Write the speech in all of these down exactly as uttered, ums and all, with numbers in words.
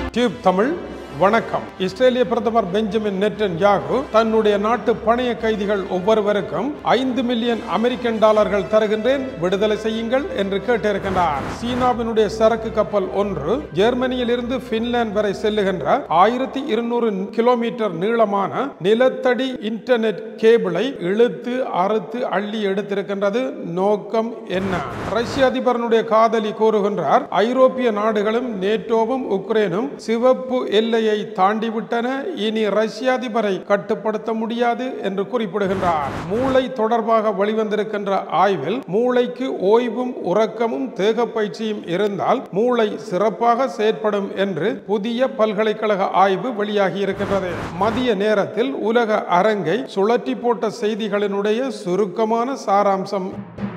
Tube Tamil வணக்கம். இஸ்ரேலிய பிரதமர் பெஞ்சமின் நெட்டன்யாகு தன்னுடைய நாட்டு பணைய கைதிகள் ஒவ்வொருவருக்கும் ஐந்து மில்லியன் அமெரிக்கன் டாலர்கள் தருகின்றேன், விடுதலை செய்யுங்கள் என்று கேட்டிருக்கின்றார். சீனாவினுடைய சரக்கு கப்பல் ஒன்று ஜெர்மனியில் இருந்து பின்லாந்து வரை செல்லுகின்ற ஆயிரத்தி இருநூறு கிலோமீட்டர் நீளமான நிலத்தடி இன்டர்நெட் கேபிளை இழுத்து அறுத்து அள்ளி எடுத்திருக்கின்றது. நோக்கம் என்ன? ரஷ்ய அதிபரனுடைய காதலி கூறுகின்றார், ஐரோப்பிய நாடுகளும் நேட்டோவும் உக்ரைனும் சிவப்பு எல்லையை தாண்டிவிட்டன, இனி ரஷ்ய அதிபரை கட்டுப்படுத்த முடியாது என்று குறிப்பிடுகின்றார். மூளை தொடர்பாக வெளிவந்திருக்கின்ற ஆய்வில் மூளைக்கு ஓய்வும் உறக்கமும் தேக பயிற்சியும் இருந்தால் மூளை சிறப்பாக செயற்படும் என்று புதிய பல்கலைக்கழக ஆய்வு வெளியாகி இருக்கின்றது. மதிய நேரத்தில் உலக அரங்கை சுழற்றி போட்ட செய்திகளினுடைய சுருக்கமான சாராம்சம்.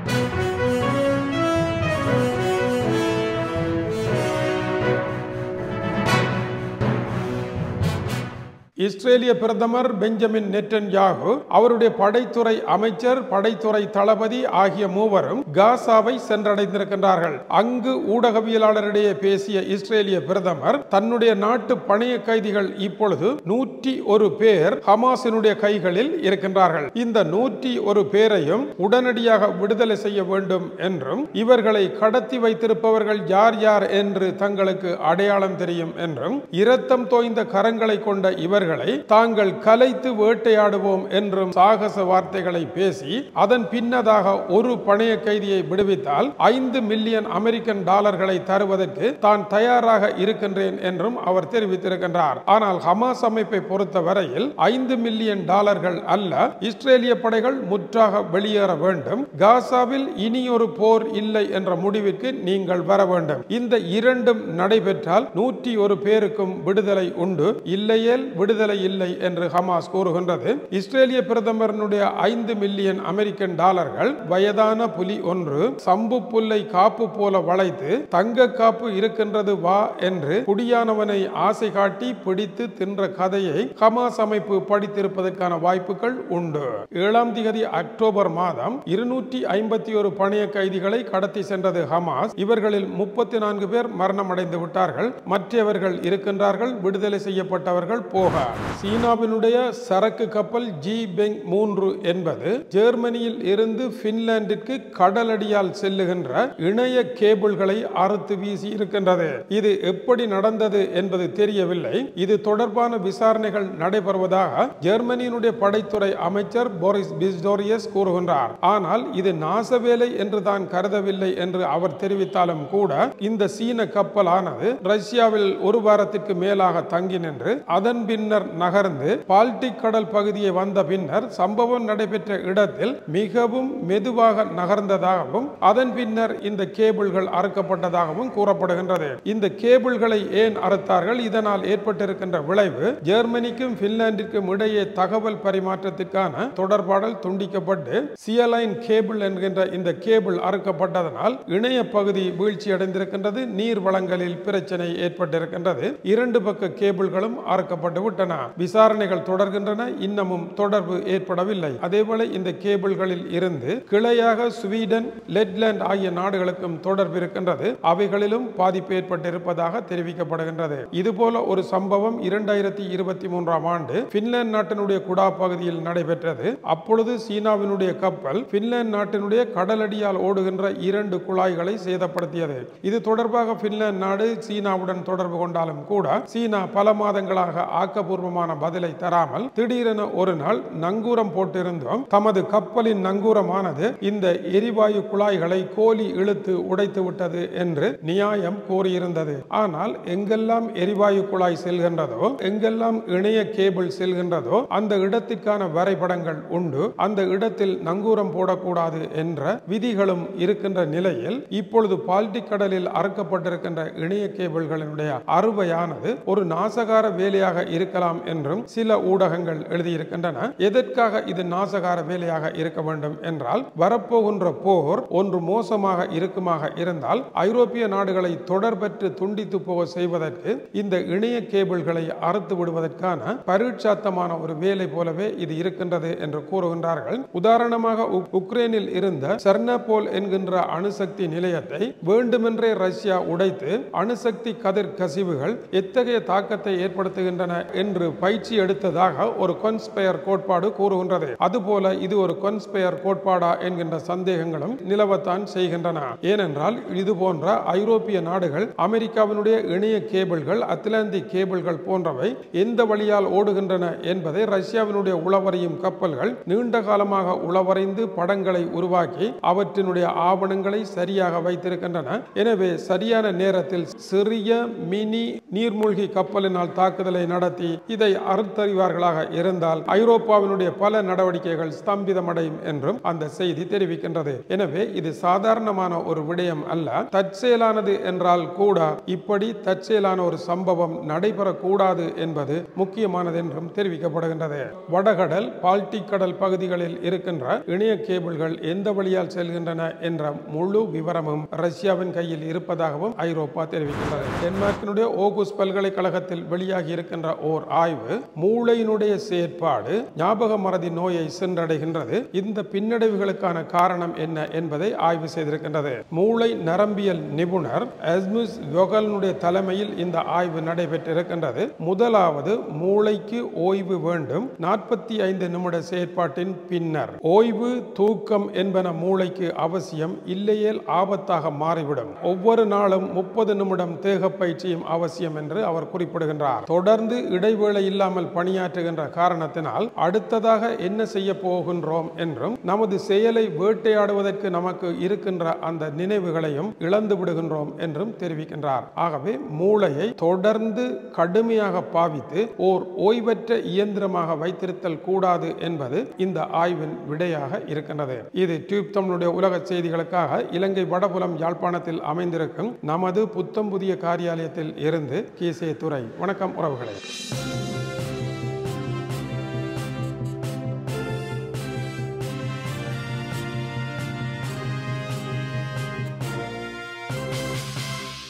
இஸ்ரேலிய பிரதமர் பெஞ்சமின் நெட்டன்யாகு அவருடைய படைத்துறை அமைச்சர் படைத்துறை தளபதி ஆகிய மூவரும் காசாவை சென்றடைந்திருக்கின்றார்கள். அங்கு ஊடகவியலாளரிடையே பேசிய இஸ்ரேலிய பிரதமர் தன்னுடைய நாட்டு பணைய கைதிகள் இப்பொழுது நூற்றி ஒரு பேர் ஹமாஸினுடைய கைகளில் இருக்கின்றார்கள். இந்த நூற்றி ஒரு பேரையும் உடனடியாக விடுதலை செய்ய வேண்டும் என்றும் இவர்களை கடத்தி வைத்திருப்பவர்கள் யார் யார் என்று தங்களுக்கு அடையாளம் தெரியும் என்றும் இரத்தம் தோய்ந்த கரங்களை கொண்ட இவர்கள் தாங்கள் கலைத்து வேட்டையாடுவோம் என்றும் சாகச வார்த்தைகளை பேசி அதன் பின்னதாக ஒரு பணைய கைதியை விடுவித்தால் ஐந்து மில்லியன் அமெரிக்கன் டாலர்களை தருவதற்கு தான் தயாராக இருக்கின்றேன் என்றும் அவர் தெரிவித்திருக்கின்றார். ஆனால் ஹமாஸ் அமைப்பை பொறுத்த வரையில் ஐந்து மில்லியன் டாலர்கள் அல்ல, இஸ்ரேலிய படைகள் முற்றாக வெளியேற வேண்டும், காசாவில் இனியொரு போர் இல்லை என்ற முடிவிற்கு நீங்கள் வர வேண்டும். இந்த இரண்டும் நடைபெற்றால் நூற்றி ஒரு பேருக்கும் விடுதலை உண்டு, இல்லையேல் விடுதலை இல்லை என்று ஹமாஸ் கூறுகின்றது. இஸ்ரேலிய பிரதமருடைய ஐந்து மில்லியன் அமெரிக்கன் டாலர்கள் வயதான புலி ஒன்று சம்பு புல்லை காப்பு போல வளைத்து தங்க காப்பு இருக்கின்றது வா என்று குடியானவனை ஆசை காட்டி பிடித்து தின்ற கதையை ஹமாஸ் அமைப்பு படித்திருப்பதற்கான வாய்ப்புகள் உண்டு. ஏழாம் தேதி அக்டோபர் மாதம் இருநூற்றி ஐம்பத்தி ஒரு பணைய கைதிகளை கடத்தி சென்றது ஹமாஸ். இவர்களில் முப்பத்தி நான்கு பேர் மரணம் அடைந்து விட்டார்கள், மற்றவர்கள் இருக்கின்றார்கள், விடுதலை செய்யப்பட்டவர்கள் போக. சீனாவினுடைய சரக்கு கப்பல் ஜி பெங் மூன்று என்பது ஜெர்மனியில் இருந்து பின்லாந்திற்கு கடலடியால் செல்லுகின்ற இணைய கேபிள்களை அறுத்து வீசி இருக்கின்றது. இது எப்படி நடந்தது என்பது தெரியவில்லை. இது தொடர்பான விசாரணைகள் நடைபெறுவதாக ஜெர்மனியினுடைய படைத்துறை அமைச்சர் போரிஸ் பிஸ்டோரியஸ் கூறுகின்றார். ஆனால் இது நாசவேலை என்று தான் கருதவில்லை என்று அவர் தெரிவித்தாலும் கூட இந்த சீன கப்பலானது ரஷ்யாவில் ஒரு வாரத்திற்கு மேலாக தங்கி நின்று அதன் பின்னர் நகர்ந்து பால்டிக் கடல் பகுதியை வந்த பின்னர் சம்பவம் நடைபெற்ற இடத்தில் மிகவும் மெதுவாக நகர்ந்ததாகவும் அதன் பின்னர் இந்த கேபிள்கள் அறுக்கப்பட்டதாகவும் கூறப்படுகின்றது. இந்த கேபிள்களை ஏன் அறுத்தார்கள், இதனால் ஏற்பட்டிருக்கின்ற விளைவு ஜெர்மனிக்கும் பின்லாந்திற்கும் இடையே தகவல் பரிமாற்றத்திற்கான தொடர்பாடல் துண்டிக்கப்பட்டு சியலைன் கேபிள் என்கின்ற இந்த கேபிள் அறுக்கப்பட்டதனால் இணைய பகுதி வீழ்ச்சி அடைந்திருக்கின்றது, நீர் வளங்களில் பிரச்சனை ஏற்பட்டிருக்கின்றது, இரண்டு பக்க கேபிள்களும் அறுக்கப்பட்டு விட்டன. விசாரணைகள் தொடர்கின்றன, இன்னமும் தொடர்பு ஏற்படவில்லை. அதேபோல இந்த கேபிள்களில் இருந்து கிளையாக ஸ்வீடன், லெட்லாந்து ஆகிய நாடுகளுக்கும் தொடர்பு இருக்கின்றது, அவைகளிலும் பாதிப்பு ஏற்பட்டிருப்பதாக தெரிவிக்கப்படுகின்றது. இதுபோல ஒரு சம்பவம் இரண்டாயிரத்தி இருபத்தி மூன்றாம் ஆண்டு பின்லாந்து நாட்டினுடைய குடா பகுதியில் நடைபெற்றது. அப்பொழுது சீனாவினுடைய கப்பல் பின்லாந்து நாட்டினுடைய கடலடியால் ஓடுகின்ற இரண்டு குழாய்களை சேதப்படுத்தியது. இது தொடர்பாக பின்லாந்து நாடு சீனாவுடன் தொடர்பு கொண்டாலும் கூட சீனா பல மாதங்களாக ஆக்கப்பூர்வமான பதிலை தராமல் திடீரென ஒரு நாள் நங்கூரம் போட்டிருந்தோம், தமது கப்பலின் நங்கூரமானது இந்த எரிவாயு குழாய்களை கோலி இழுத்து உடைத்து விட்டது என்று நியாயம் கூறியிருந்தது. ஆனால் எங்கெல்லாம் எரிவாயு குழாய் செல்கின்றதோ, எங்கெல்லாம் இணைய கேபிள் செல்கின்றதோ அந்த இடத்திற்கான வரைபடங்கள் உண்டு, அந்த இடத்தில் நங்கூரம் போடக்கூடாது என்ற விதிகளும் இருக்கின்ற நிலையில் இப்பொழுது பால்டிக் கடலில் அறுக்கப்பட்டிருக்கின்ற இணைய கேபிள்களினுடைய அறுவையானது ஒரு நாசகார வேலையாக இருக்கலாம் இருக்கலாம் என்றும் சில ஊடகங்கள் எழுதியிருக்கின்றன. எதற்காக இது நாசகார வேலையாக இருக்க வேண்டும் என்றால், வரப்போகின்ற போர் ஒன்று மோசமாக இருக்குமாக இருந்தால் ஐரோப்பிய நாடுகளை தொடர்பற்று துண்டித்து போக செய்வதற்கு இந்த இணைய கேபிள்களை அறுத்து விடுவதற்கான பரீட்சாத்தமான ஒரு வேலை போலவே இது இருக்கின்றது என்று கூறுகின்றார்கள். உதாரணமாக உக்ரைனில் இருந்த செர்னோபில் என்கின்ற அணுசக்தி நிலையத்தை வேண்டுமென்றே ரஷ்யா உடைத்து அணுசக்தி கதிர் கசிவுகள் எத்தகைய தாக்கத்தை ஏற்படுத்துகின்றன என்று பயிற்சி எடுத்ததாக ஒரு கான்ஸ்பயர் கோட்பாடு கூறுகின்றது. அதுபோல இது ஒரு கான்ஸ்பயர் கோட்பாடா என்கின்ற சந்தேகங்களும் நிலவத்தான் செய்கின்றன. ஏனென்றால் இது போன்ற ஐரோப்பிய நாடுகள் அமெரிக்காவினுடைய இணைய கேபிள்கள், அத்லாந்திக் கேபிள்கள் போன்றவை எந்த வழியால் ஓடுகின்றன என்பதை ரஷ்யாவினுடைய உளவறியும் கப்பல்கள் நீண்ட காலமாக உளவறிந்து படங்களை உருவாக்கி அவற்றினுடைய ஆவணங்களை சரியாக வைத்திருக்கின்றன. எனவே சரியான நேரத்தில் சிறிய மினி நீர்மூழ்கி கப்பலினால் தாக்குதலை நடத்தி இதை அறுத்தறிவார்களாக இருந்தால் ஐரோப்பாவினுடைய பல நடவடிக்கைகள் ஸ்தம்பிதமடையும் என்றும் அந்த செய்தி தெரிவிக்கின்றது. எனவே இது சாதாரணமான ஒரு விடயம் அல்ல. தற்செயலானது என்றால் கூட இப்படி தற்செயலான ஒரு சம்பவம் நடைபெறக்கூடாது என்பது முக்கியமானது என்றும் தெரிவிக்கப்படுகின்றது. வடகடல், பால்டிக் கடல் பகுதிகளில் இருக்கின்ற இணைய கேபிள்கள் எந்த வழியால் செல்கின்றன என்ற முழு விவரமும் ரஷ்யாவின் கையில் இருப்பதாகவும் ஐரோப்பா தெரிவிக்கின்றது. டென்மார்க்கினுடைய ஓகுஸ் பல்கலைக்கழகத்தில் வெளியாகி இருக்கின்ற ஓர் ஆய்வு மூளையினுடைய செயற்பாடு ஞாபக மறதி நோயை சென்றடைகின்றது. இந்த பின்னடைவுகளுக்கான காரணம் என்ன என்பதை ஆய்வு செய்திருக்கின்றது. மூளை நரம்பியல் நிபுணர் எஸ்முஸ் யோகலுடைய தலைமையில் இந்த ஆய்வு நடைபெற்றிருக்கின்றது. முதலாவது, மூளைக்கு ஓய்வு வேண்டும். நாற்பத்தி ஐந்து நிமிட செயற்பாட்டின் பின்னர் ஓய்வு, தூக்கம் என்பன மூளைக்கு அவசியம், இல்லையேல் ஆபத்தாக மாறிவிடும். ஒவ்வொரு நாளும் முப்பது நிமிடம் தேக பயிற்சியும் அவசியம் என்று அவர் குறிப்பிடுகின்றார். தொடர்ந்து இடைவேளை இல்லாமல் பணியாற்றுகின்ற காரணத்தினால் அடுத்ததாக என்ன செய்ய போகின்றோம் என்றும் நமது செயலை வேட்டையாடுவதற்கு நமக்கு இருக்கின்ற அந்த நினைவுகளையும் இழந்து விடுகின்றோம் என்றும் தெரிவிக்கின்றார். ஆகவே மூளையை தொடர்ந்து கடுமையாக பாவித்து ஓர் ஓய்வற்ற இயந்திரமாக வைத்திருத்தல் கூடாது என்பது இந்த ஆய்வின் விடையாக இருக்கின்றது. இது டியூப் தமிழுடைய உலக செய்திகளுக்காக இலங்கை வடபுலம் யாழ்ப்பாணத்தில் அமைந்திருக்கும் நமது புத்தம் புதிய காரியாலயத்தில் இருந்து கீசே துரை. வணக்கம் உறவுகளே.